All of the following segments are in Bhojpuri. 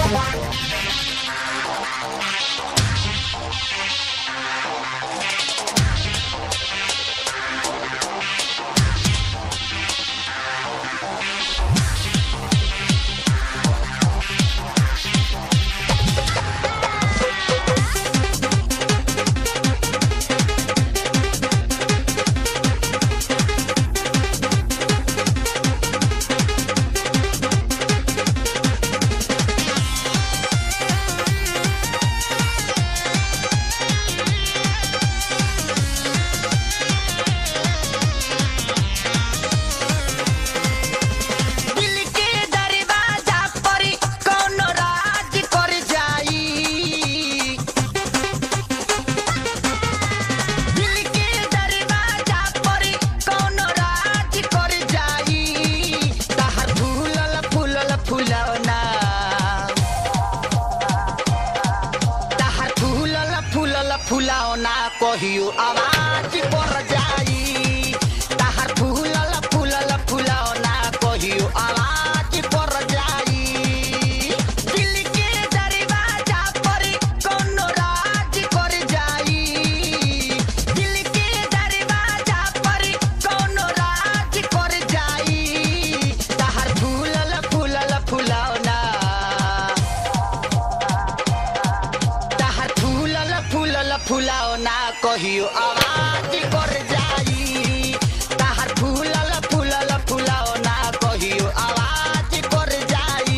फुलावना कहियो आवाज पर जाई ताहर फूलल फूलल फुलावना कहियो आवाज पर जाई दिल के दरवाजा पर कोनो राज कर जाई दिल के दरवाजा पर कोनो राज कर जाई ताहर फूलल फूलल फुलावना फुलावना कहियो आवाज कर जाई ताहर फूलल फूलल फुलावना कहियो आवाज कर जाई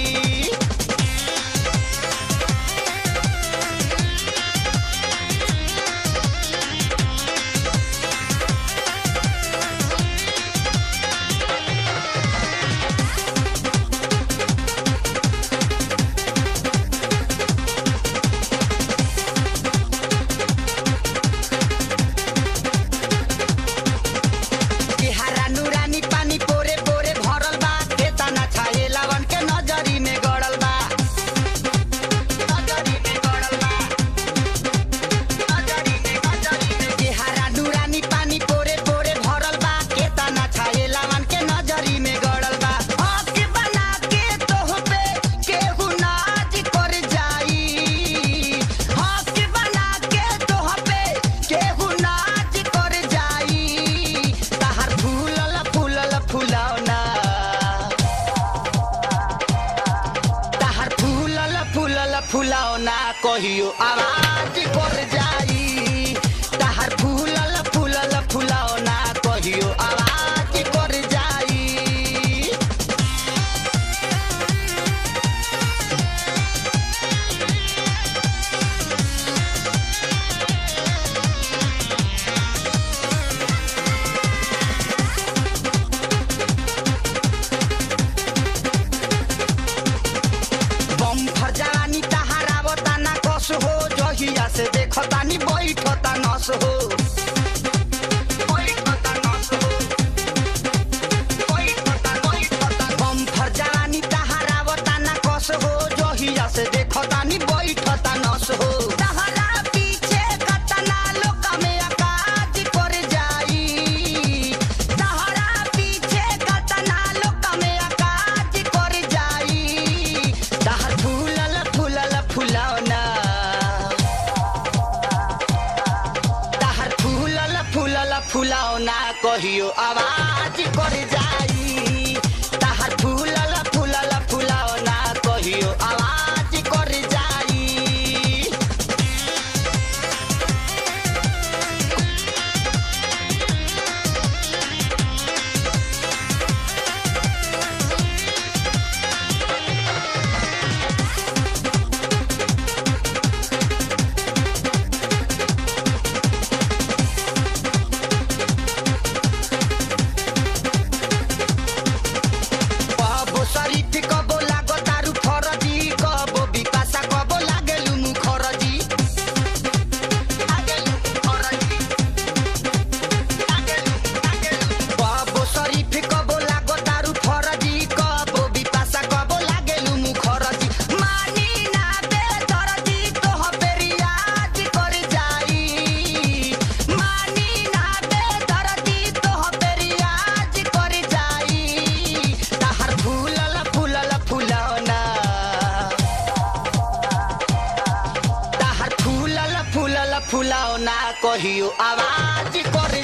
फुलावना कहियो आवाज कर जाई ताहर फूलल फूलल फुलावना कहियो आवाज कर जाई बम फर जवानी हो जहिया से देखतानी बैठता नस हो बम फर जवानी तहरावता ना कस हो जहिया से देखतानी बैठता नस हो तहरा पीछे कतना लोक में आकाज कर जाई तहरा पीछे कतना लोक में आकाज कर जाई तहर फूलल फूलल फुलावना फुलावना कहियो आवाज कर जाई ताहर फूलल फूलल फुलावना कहियो आवाज कर जाई कहियो आवाज कर